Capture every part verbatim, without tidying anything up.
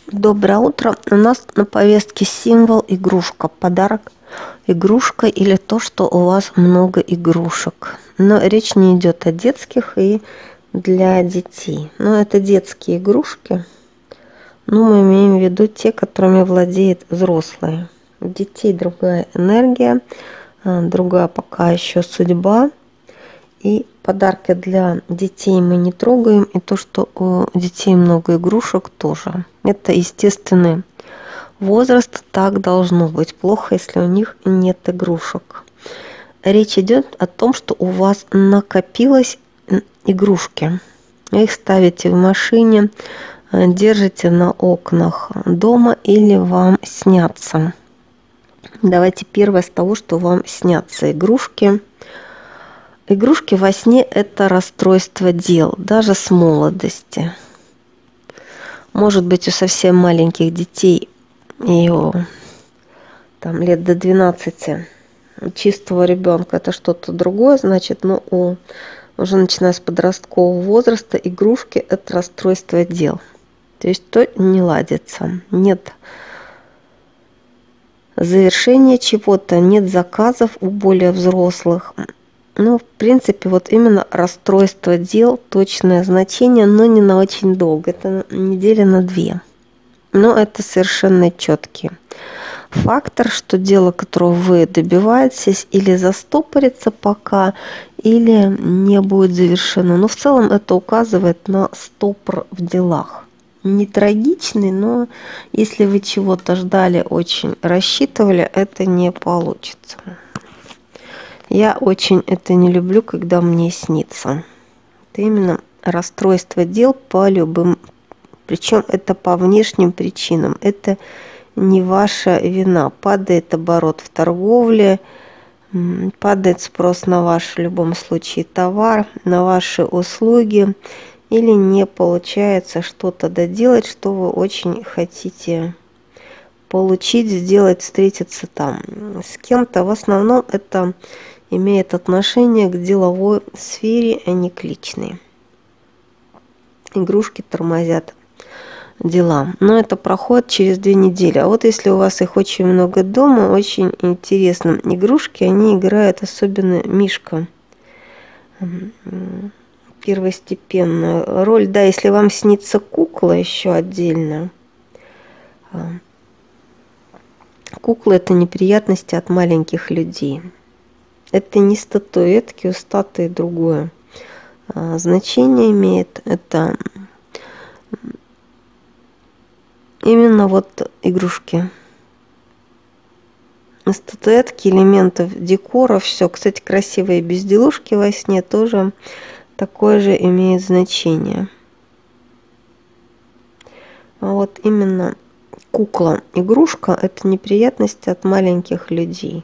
Доброе утро. У нас на повестке символ игрушка, подарок, игрушка или то, что у вас много игрушек. Но речь не идет о детских и для детей. Но это детские игрушки. Но мы имеем в виду те, которыми владеют взрослые. У детей другая энергия, другая пока еще судьба. И подарки для детей мы не трогаем. И то, что у детей много игрушек, тоже. Это естественный возраст, так должно быть. Плохо, если у них нет игрушек. Речь идет о том, что у вас накопилось игрушки. Вы их ставите в машине, держите на окнах дома или вам снятся. Давайте первое с того, что вам снятся игрушки. Игрушки во сне – это расстройство дел, даже с молодости. Может быть, у совсем маленьких детей и у, там, лет до двенадцати чистого ребенка это что-то другое, значит, но у, уже начиная с подросткового возраста игрушки – это расстройство дел. То есть то не ладится, нет завершения чего-то, нет заказов у более взрослых. Ну, в принципе, вот именно расстройство дел, точное значение, но не на очень долго. Это недели на две. Но это совершенно четкий фактор, что дело, которого вы добиваетесь, или застопорится пока, или не будет завершено. Но в целом это указывает на стопор в делах. Не трагичный, но если вы чего-то ждали, очень рассчитывали, это не получится. Я очень это не люблю, когда мне снится. Это именно расстройство дел по любым, причем это по внешним причинам. Это не ваша вина. Падает оборот в торговле, падает спрос на ваш в любом случае товар, на ваши услуги, или не получается что-то доделать, что вы очень хотите получить, сделать, встретиться там с кем-то. В основном это имеет отношение к деловой сфере, а не к личной. Игрушки тормозят дела. Но это проходит через две недели. А вот если у вас их очень много дома, очень интересно. Игрушки, они играют, особенно Мишка, первостепенную роль. Да, если вам снится кукла еще отдельно. Кукла – это неприятности от маленьких людей. Это не статуэтки, у статуи другое значение имеет. Это именно вот игрушки. Статуэтки, элементов декора, все. Кстати, красивые безделушки во сне тоже такое же имеет значение. А вот именно кукла, игрушка – это неприятности от маленьких людей.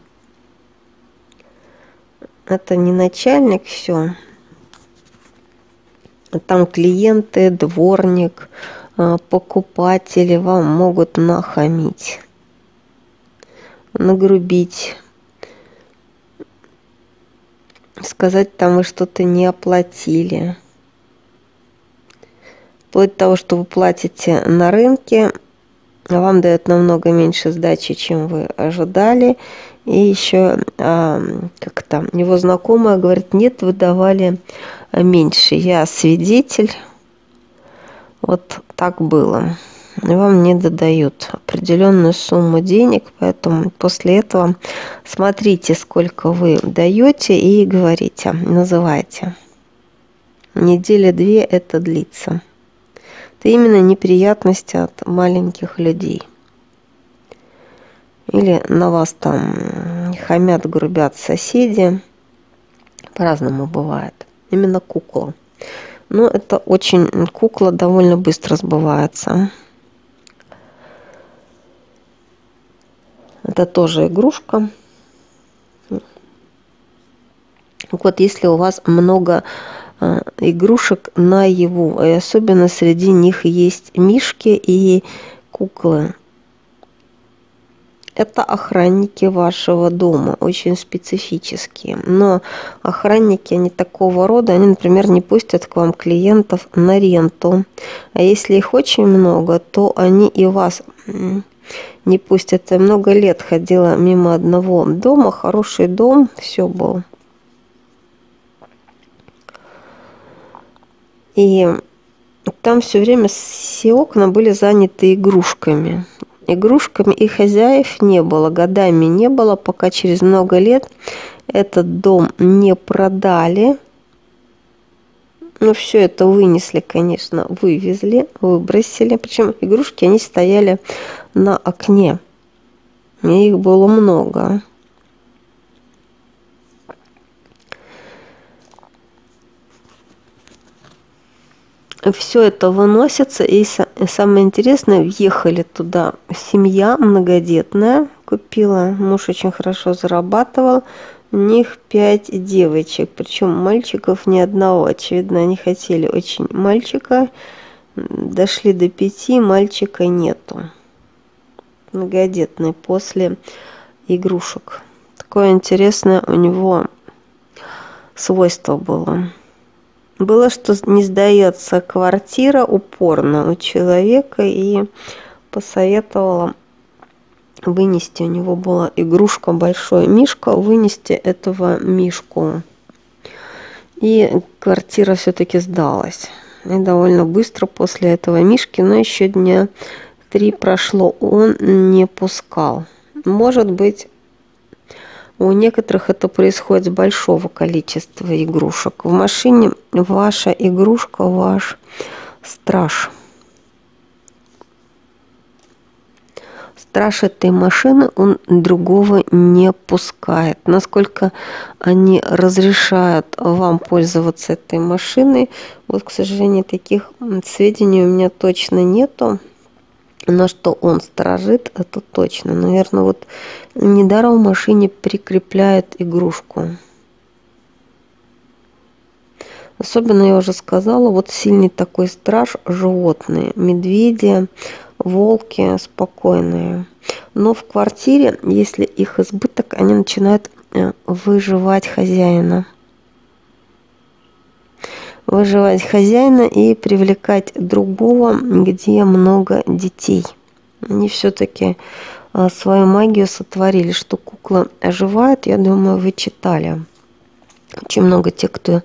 Это не начальник, все. Там клиенты, дворник, покупатели вам могут нахамить, нагрубить, сказать, там вы что-то не оплатили. Вплоть до того, что вы платите на рынке, а вам дают намного меньше сдачи, чем вы ожидали. И еще как там его знакомая говорит: нет, вы давали меньше. Я свидетель. Вот так было. И вам не додают определенную сумму денег, поэтому после этого смотрите, сколько вы даете, и говорите, называйте. Недели две это длится. Это именно неприятности от маленьких людей. Или на вас там хамят, грубят соседи. По-разному бывает. Именно кукла. Но это очень... Кукла довольно быстро сбывается. Это тоже игрушка. Вот если у вас много игрушек наяву, и особенно среди них есть мишки и куклы, Это охранники вашего дома, очень специфические. Но охранники, они такого рода, они, например, не пустят к вам клиентов на ренту. А если их очень много, то они и вас не пустят. Я много лет ходила мимо одного дома, хороший дом, все был. И там все время все окна были заняты игрушками. Игрушками, и хозяев не было, годами не было, пока через много лет этот дом не продали. Ну, все это вынесли, конечно, вывезли, выбросили. Причем игрушки, они стояли на окне. И их было много. Все это выносится, и самое интересное, въехали туда семья многодетная, купила, муж очень хорошо зарабатывал, у них пять девочек, причем мальчиков ни одного, очевидно, они хотели очень мальчика, дошли до пяти, мальчика нету, многодетный после игрушек. Такое интересное у него свойство было. Было, что не сдается квартира упорно у человека, и посоветовала вынести, у него была игрушка, большой мишка, вынести этого мишку. И квартира все-таки сдалась. И довольно быстро после этого мишки, но еще дня три прошло, он не пускал. Может быть, у некоторых это происходит с большого количества игрушек. В машине ваша игрушка, ваш страж. Страж этой машины, он другого не пускает. Насколько они разрешают вам пользоваться этой машиной, вот, к сожалению, таких сведений у меня точно нету. На что он сторожит, это точно. Наверное, вот недаром в машине прикрепляют игрушку. Особенно, я уже сказала, вот сильный такой страж – животные. Медведи, волки спокойные. Но в квартире, если их избыток, они начинают выживать хозяина. Выживать хозяина и привлекать другого, где много детей. Они все-таки свою магию сотворили, что кукла оживает. Я думаю, вы читали. Очень много тех, кто...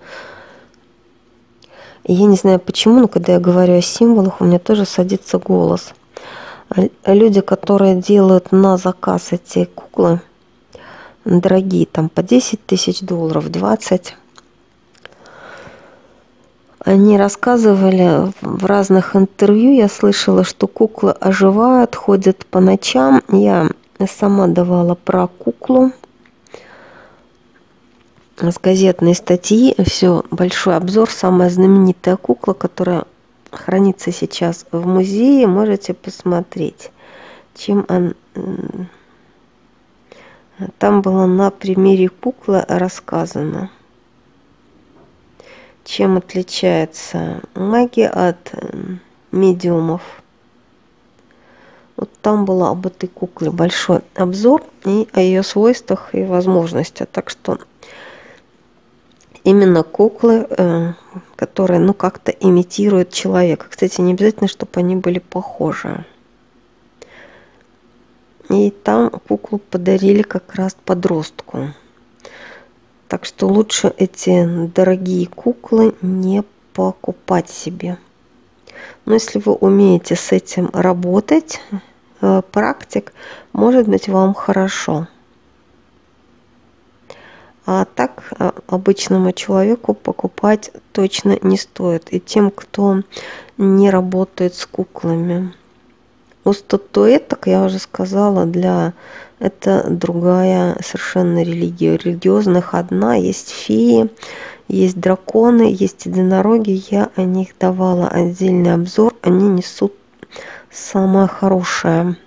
Я не знаю почему, но когда я говорю о символах, у меня тоже садится голос. Люди, которые делают на заказ эти куклы, дорогие, там по десять тысяч долларов, двадцать. Они рассказывали в разных интервью, я слышала, что куклы оживают, ходят по ночам. Я сама давала про куклу с газетной статьи. Все, большой обзор, самая знаменитая кукла, которая хранится сейчас в музее. Можете посмотреть, чем он... Там было на примере куклы рассказано, чем отличается магия от медиумов. Вот там было об этой кукле большой обзор и о ее свойствах и возможностях. Так что именно куклы, которые ну как-то имитируют человека. Кстати, не обязательно, чтобы они были похожи. И там куклу подарили как раз подростку. Так что лучше эти дорогие куклы не покупать себе. Но если вы умеете с этим работать, практик, может быть, вам хорошо. А так обычному человеку покупать точно не стоит. И тем, кто не работает с куклами. У статуэток, я уже сказала, для это другая совершенно религия. У религиозных одна, есть феи, есть драконы, есть единороги. Я о них давала отдельный обзор. Они несут самое хорошее.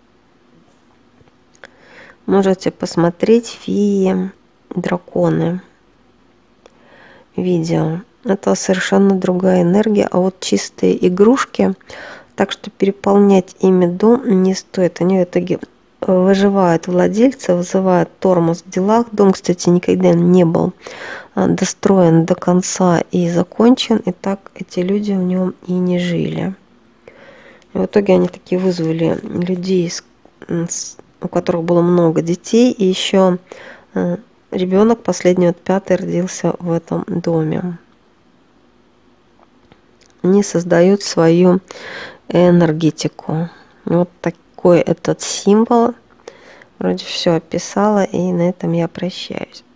Можете посмотреть феи, драконы. Видео. Это совершенно другая энергия. А вот чистые игрушки, так что переполнять ими дом не стоит. Они в итоге выживают владельцы, вызывают тормоз в делах. Дом, кстати, никогда не был достроен до конца и закончен, и так эти люди в нем и не жили. И в итоге они такие вызвали людей, у которых было много детей, и еще ребенок, последний, вот пятый, родился в этом доме. Они создают свою энергетику. Вот такой этот символ. Вроде все описала, и на этом я прощаюсь.